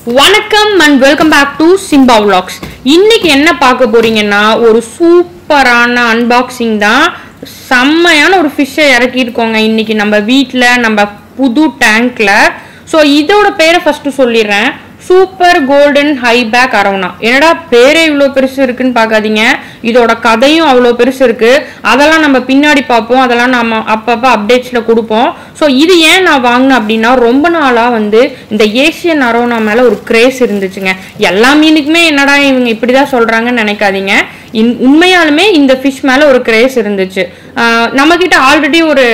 வணக்கம் and welcome back to Simba Vlogs. இன்னைக்கு என்ன பார்க்க போறீங்கன்னா ஒரு சூப்பரான அன்பாக்சிங் தான். செம்மையான ஒரு ஃபிஷ்ஷை இறக்கியிருக்கோங்க இன்னைக்கு நம்ம வீட்டில் நம்ம புது டேங்க்ல. ஸோ இதோட பேரை ஃபர்ஸ்ட் சொல்லிடுறேன். Super golden highback arowana. என்னடா பேரே இவ்வளோ பெருசு இருக்குன்னு பார்க்காதீங்க, இதோட கதையும் அவ்வளோ பெருசு இருக்கு. அதெல்லாம் நம்ம பின்னாடி பார்ப்போம், அதெல்லாம் நம்ம அப்பப்போ அப்டேட்ஸில் கொடுப்போம். ஸோ இது ஏன் நான் வாங்கினேன் அப்படின்னா, ரொம்ப நாளாக வந்து இந்த ஏசியன் அரவுனா மேலே ஒரு கிரேஸ் இருந்துச்சுங்க. எல்லா மீனுக்குமே என்னடா இவங்க இப்படி தான் சொல்கிறாங்கன்னு நினைக்காதீங்க. உண்மையாலுமே இந்த ஃபிஷ் மேலே ஒரு கிரேஸ் இருந்துச்சு. நம்மக்கிட்ட ஆல்ரெடி ஒரு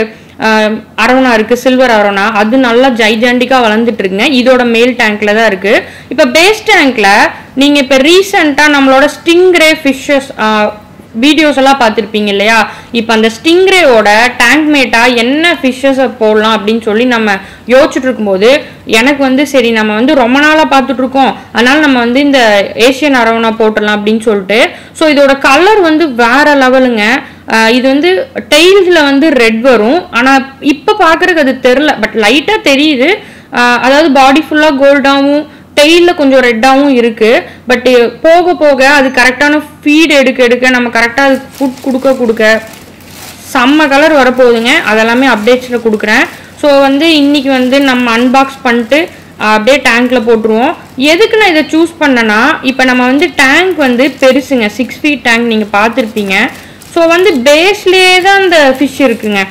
அரவுனா இருக்கு, சில்வர் அரவுனா. அது நல்லா ஜைஜாண்டிக்கா வளர்ந்துட்டு இருக்குங்க. இதோட மேல் டேங்க்ல தான் இருக்கு. இப்ப பேஸ் டேங்க்ல நீங்க இப்ப ரீசெண்டா நம்மளோட ஸ்டிங்ரே ஃபிஷஸ் வீடியோஸ் எல்லாம் பார்த்துருப்பீங்க இல்லையா? இப்போ அந்த ஸ்டிங்ரேவோட டேங்க் மேட்டா என்ன ஃபிஷ்ஷஸை போடலாம் அப்படின்னு சொல்லி நம்ம யோசிச்சுட்டு இருக்கும்போது எனக்கு வந்து சரி நம்ம வந்து ரொம்ப நாளாக பார்த்துட்டு இருக்கோம், அதனால நம்ம வந்து இந்த ஏசியன் அரவுனா போட்டுடலாம் அப்படின்னு சொல்லிட்டு. ஸோ இதோட கலர் வந்து வேற லெவலுங்க. இது வந்து டெய்ல்ஸில் வந்து ரெட் வரும், ஆனால் இப்போ பார்க்குறதுக்கு அது தெரில, பட் லைட்டாக தெரியுது. அதாவது பாடி ஃபுல்லாக கோல்டாகவும் டெய்லில் கொஞ்சம் ரெட்டாகவும் இருக்குது. பட் போக போக அது கரெக்டான ஃபீட் எடுக்க நம்ம கரெக்டாக அது ஃபுட் கொடுக்க செம்ம கலர் வரப்போகுதுங்க. அதெல்லாமே அப்டேட்ஸில் கொடுக்குறேன். ஸோ வந்து இன்றைக்கி வந்து நம்ம அன்பாக்ஸ் பண்ணிட்டு அப்படியே டேங்க்கில் போட்டுருவோம். எதுக்கு நான் இதை சூஸ் பண்ணேன்னா, இப்போ நம்ம வந்து டேங்க் வந்து பெருசுங்க, 6 feet டேங்க் நீங்கள் பார்த்துருப்பீங்க. ஸோ வந்து பேஸ்லேயே தான் அந்த ஃபிஷ் இருக்குங்க,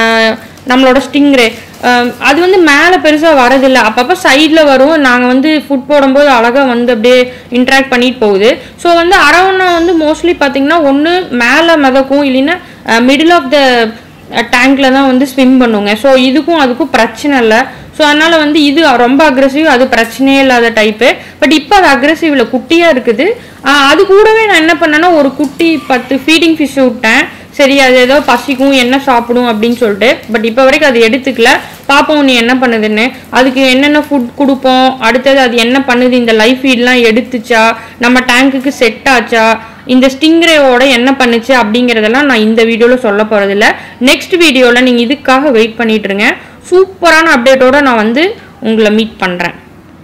நம்மளோட ஸ்டிங்ரே. அது வந்து மேலே பெருசாக வரதில்லை, அப்பப்போ சைடில் வரும். நாங்கள் வந்து ஃபுட் போடும்போது அழகாக வந்து அப்படியே இன்ட்ராக்ட் பண்ணிட்டு போகுது. ஸோ வந்து அரவுனா வந்து மோஸ்ட்லி பார்த்திங்கன்னா ஒன்று மேலே மிதக்கும், இல்லைன்னா மிடில் ஆஃப் த டேங்க்ல தான் வந்து ஸ்விம் பண்ணுங்க. ஸோ இதுக்கும் அதுக்கும் பிரச்சனை இல்லை. ஸோ அதனால் வந்து இது ரொம்ப அக்ரெசிவ், அது பிரச்சனையே இல்லாத டைப்பு. பட் இப்போ அது அக்ரெசிவில் குட்டியாக இருக்குது. அது கூடவே நான் என்ன பண்ணேன்னா ஒரு குட்டி 10 ஃபீடிங் ஃபிஷ் விட்டேன். சரி அது ஏதோ பசிக்கும், என்ன சாப்பிடும் அப்படின்னு சொல்லிட்டு. பட் இப்போ வரைக்கும் அது எடுத்துக்கல. பார்ப்போம் நீ என்ன பண்ணுதுன்னு, அதுக்கு என்னென்ன ஃபுட் கொடுப்போம், அடுத்தது அது என்ன பண்ணுது, இந்த லைஃப் ஃபீட்லாம் எடுத்துச்சா, நம்ம டேங்க்குக்கு செட் ஆச்சா, இந்த ஸ்டிங்ரேவோட என்ன பண்ணுச்சு அப்படிங்கிறதெல்லாம் நான் இந்த வீடியோவில் சொல்ல போகிறதில்ல. நெக்ஸ்ட் வீடியோவில் நீங்கள் இதுக்காக வெயிட் பண்ணிட்டுருங்க. சூப்பரான அப்டேட்டோடு நான் வந்து உங்களை மீட் பண்ணுறேன்.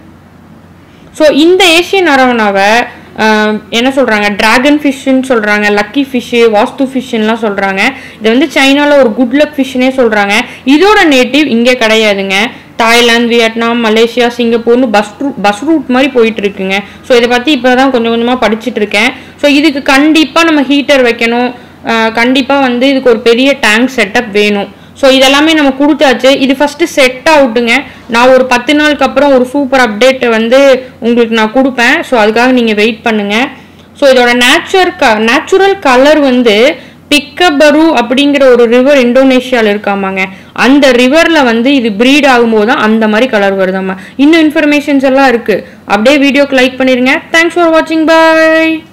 ஸோ இந்த ஏசியன் அரவுனாவை என்ன சொல்கிறாங்க, டிராகன் ஃபிஷ்ஷுன்னு சொல்கிறாங்க, லக்கி ஃபிஷ்ஷு, வாஸ்து ஃபிஷ்ஷுன்னெலாம் சொல்கிறாங்க. இது வந்து சைனாவில் ஒரு குட் லக் ஃபிஷ்ஷுன்னே சொல்கிறாங்க. இதோட நேட்டிவ் இங்கே கிடையாதுங்க. தாய்லாந்து, வியட்நாம், மலேசியா, சிங்கப்பூர்னு பஸ் ரூட் மாதிரி போயிட்டு இருக்குங்க. ஸோ இதை பற்றி இப்போ தான் கொஞ்சம் கொஞ்சமாக படிச்சுட்டு இருக்கேன். ஸோ இதுக்கு கண்டிப்பாக நம்ம ஹீட்டர் வைக்கணும், கண்டிப்பாக வந்து இதுக்கு ஒரு பெரிய டேங்க் செட்டப் வேணும். ஸோ இதெல்லாமே நம்ம கொடுத்தாச்சு. இது ஃபஸ்ட்டு செட் அவுட்டுங்க. நான் ஒரு 10 நாளுக்கு அப்புறம் ஒரு சூப்பர் அப்டேட் வந்து உங்களுக்கு நான் கொடுப்பேன். ஸோ அதுக்காக நீங்கள் வெயிட் பண்ணுங்கள். ஸோ இதோட நேச்சுரல் கலர் வந்து பிக்கபரு அப்படிங்கிற ஒரு ரிவர் இந்தோனேஷியாவில் இருக்காமாங்க. அந்த ரிவரில் வந்து இது ப்ரீட் ஆகும்போது தான் அந்த மாதிரி கலர் வருதாம்மா. இன்னும் இன்ஃபர்மேஷன்ஸ் எல்லாம் இருக்குது. அப்படியே வீடியோக்கு லைக் பண்ணிடுங்க. தேங்க்ஸ் ஃபார் வாட்சிங், பாய்.